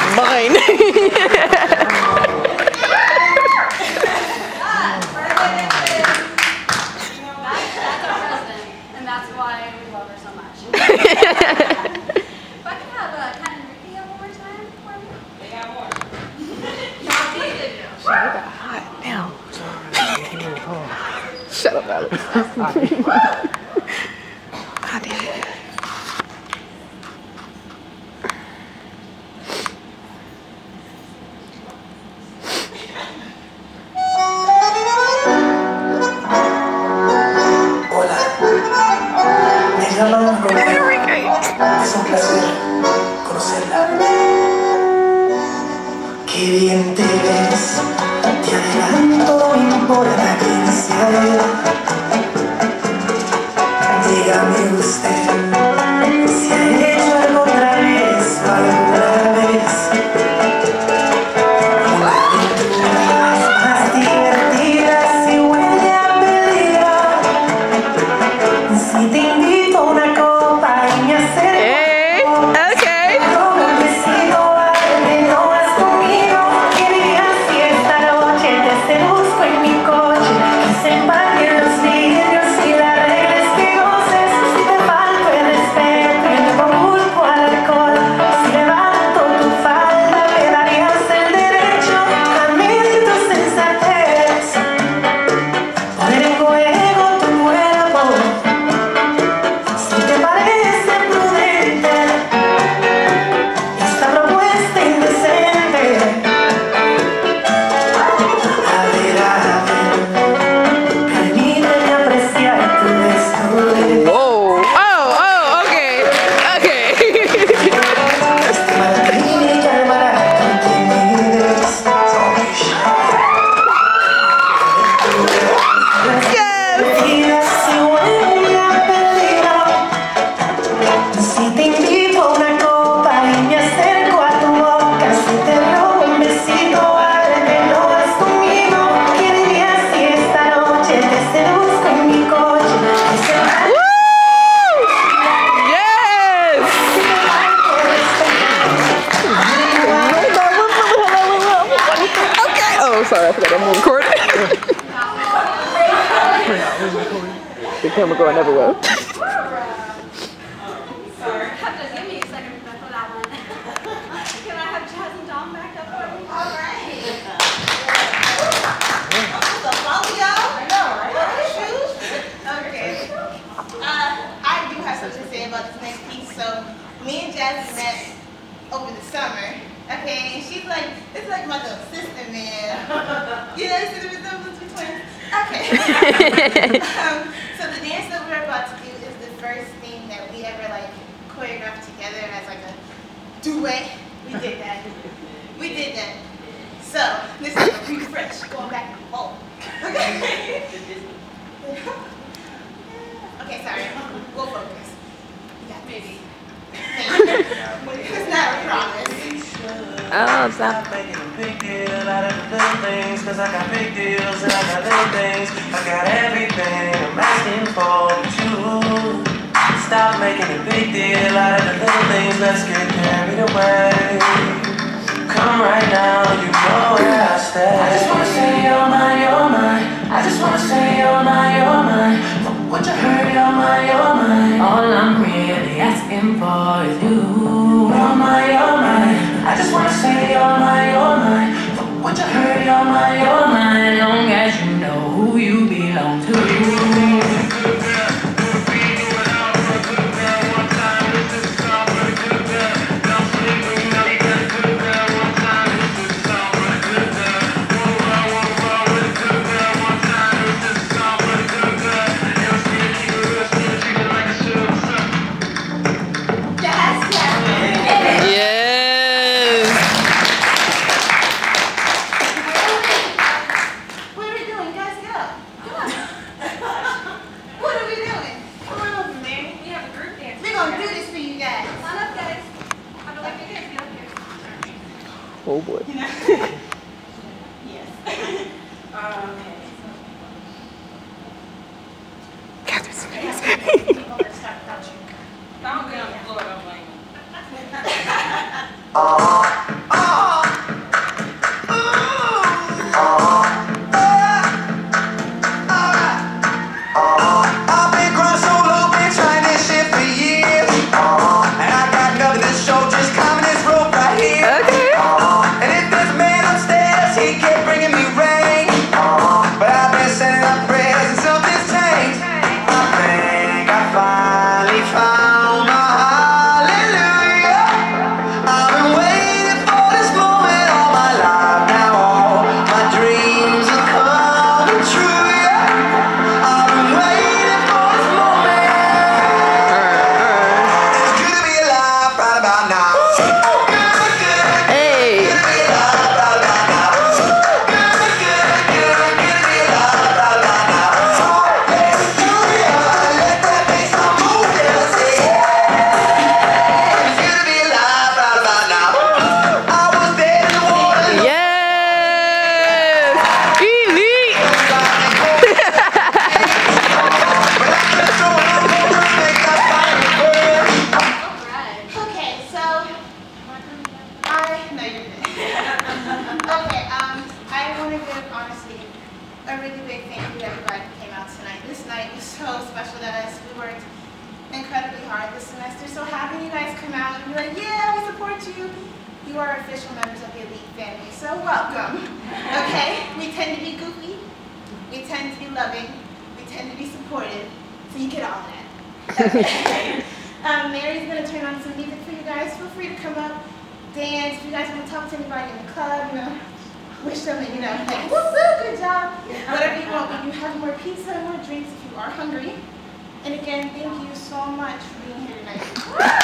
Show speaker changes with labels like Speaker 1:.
Speaker 1: Mine.
Speaker 2: That's why we love her so much. If I could have Kat and Ricky one more time for me. They got more. Y'all did.
Speaker 1: Shit, you got hot now. Shut up, Alex. I did it.
Speaker 3: Es un placer conocerla. Qué bien te ves, te adelanto, no importa quién sea. Dígame usted si ha hecho algo otra vez o alguna vez. Una aventura más divertida si huele a peligro. Si te invito a una copa y me acerco.
Speaker 1: Sorry, I forgot I'm recording. The camera going everywhere.
Speaker 2: Sorry, have to give me a second for that one. Can I have Chaz and Dom back up for me? All right.
Speaker 4: The fuck, y'all? I know, right? Shoes? Okay. I do have something to say about this next piece. So, me and Jazzy met over the summer. Okay, and she's like, it's like my little sister, man. You know, see the resemblance between? Okay. So the dance that we're about to do is the first thing that we ever like choreographed together as like a duet. We did that. We did that. So this is like a refresh, going back and forth. Okay. Okay, sorry. We'll focus. Yeah, maybe. It's not a promise.
Speaker 1: Oh, stop.
Speaker 3: Making a big deal out of the little things, cause I got big deals and I got little things. I got everything I'm asking for you. Stop making a big deal out of the little things, let's get carried away. Come right now, you know where I stay. I just wanna say you're mine, you're mine. I just wanna say you're mine, you're mine. From what you heard, you're mine, you're mine. All I'm really asking for is you. You're mine, you're mine. I just wanna say you're mine, you're mine. From what you heard, you're mine, you're mine. Long as you know who you belong to.
Speaker 1: Oh boy.
Speaker 4: Yes.
Speaker 1: Catherine's
Speaker 4: Oh, incredibly hard this semester, so having you guys come out and be like, yeah, we support you. You are official members of the elite family, so welcome. Okay? We tend to be goofy. We tend to be loving. We tend to be supportive. So you get all that. Okay. Mary's going to turn on some music for you guys. Feel free to come up, dance. If you guys want to talk to anybody in the club, wish them, like, woo-hoo, good job. Whatever you want. We do have more pizza and more drinks if you are hungry. And again, thank you so much for being here tonight.